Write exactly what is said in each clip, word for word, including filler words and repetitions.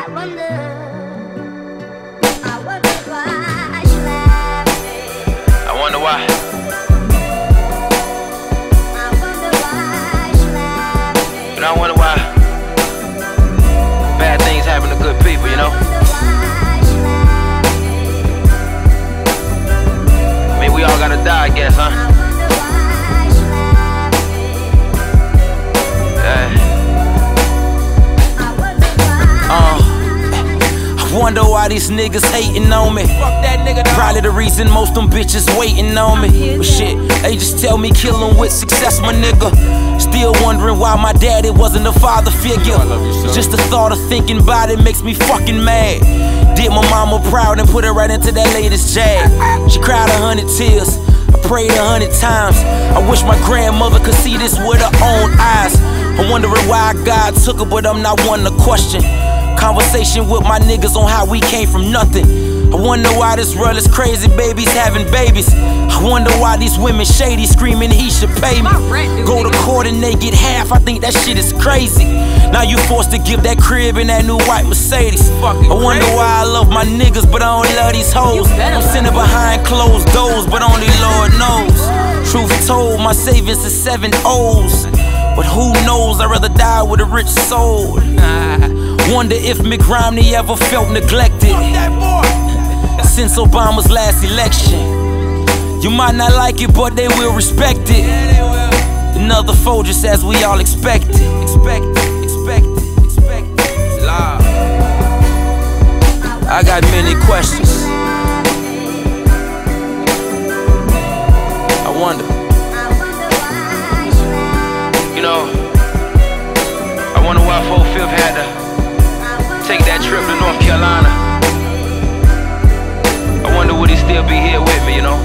I wonder why. You know, I wonder why bad things happen to good people, you know? I mean, we all gotta die, I guess, huh? Yeah. Uh, I wonder why these niggas hating on me. Fuck that nigga, dog. Probably the reason most them bitches waiting on me. But shit, they just tell me kill 'em with success, my nigga. Still wondering why my daddy wasn't a father figure. You, just the thought of thinking about it makes me fucking mad. Did my mama proud and put her right into that latest jag. She cried a hundred tears, I prayed a hundred times. I wish my grandmother could see this with her own eyes. I'm wondering why God took her, but I'm not one to question. Conversation with my niggas on how we came from nothing. I wonder why this world is crazy, babies having babies. I wonder why these women shady, screaming he should pay me. Go to court and they get half, I think that shit is crazy. Now you forced to give that crib and that new white Mercedes. I wonder why I love my niggas, but I don't love these hoes. I'm sitting behind closed doors, but only Lord knows. Truth told, my savings is seven O's. But who knows, I'd rather die with a rich soul. Wonder if Mitt Romney ever felt neglected since Obama's last election. You might not like it, but they will respect it. Another foe just as we all expect it. Expect it, expect it, expect it. Live. I got many questions. I wonder. You know, I wonder why four fifth had to take that trip to North Carolina. I wonder would he still be here with me, you know?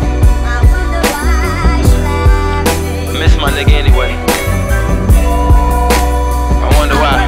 I miss my nigga anyway. I wonder why.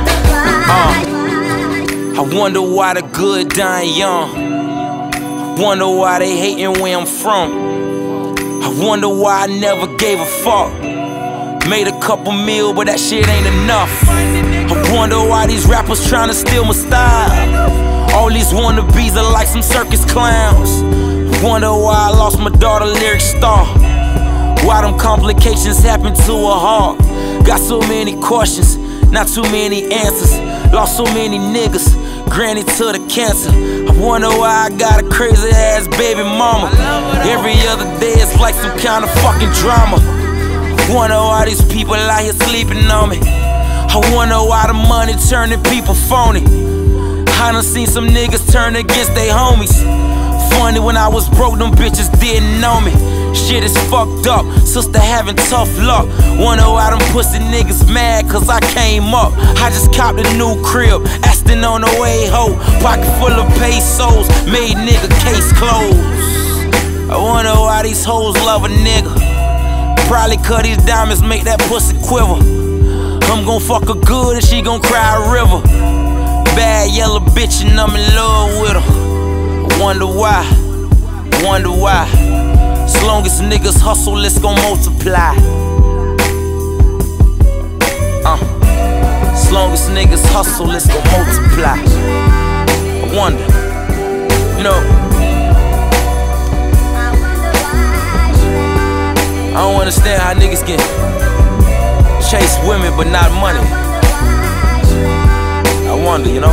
Uh, I wonder why the good dying young. I wonder why they hating where I'm from. I wonder why I never gave a fuck. Made a couple mil, but that shit ain't enough. I wonder why these rappers trying to steal my style. All these wannabes are like some circus clowns. I wonder why I lost my daughter, lyric star. Why them complications happen to her heart. Got so many questions, not too many answers. Lost so many niggas, granny to the cancer. I wonder why I got a crazy ass baby mama. Every other day it's like some kind of fucking drama. Wonder why these people out here sleeping on me. I wonder why the money turning people phony. I done seen some niggas turn against they homies. Funny when I was broke, them bitches didn't know me. Shit is fucked up, sister having tough luck. Wonder why them pussy niggas mad cause I came up. I just copped a new crib, Aston on the way ho. Pocket full of pesos, made nigga case closed. I wonder why these hoes love a nigga. Probably cut these diamonds make that pussy quiver. I'm gon' fuck her good and she gon' cry a river. Bad yellow bitch and I'm in love with her. I wonder why, wonder why. As long as niggas hustle, it's gon' multiply. Uh, as long as niggas hustle, it's gon' multiply. I wonder, you know. I don't understand how niggas can chase women but not money. I wonder, you know.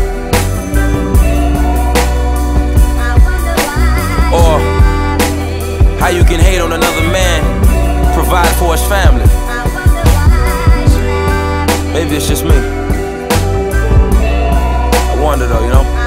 Or how you can hate on another man, provide for his family. Maybe it's just me. I wonder though, you know.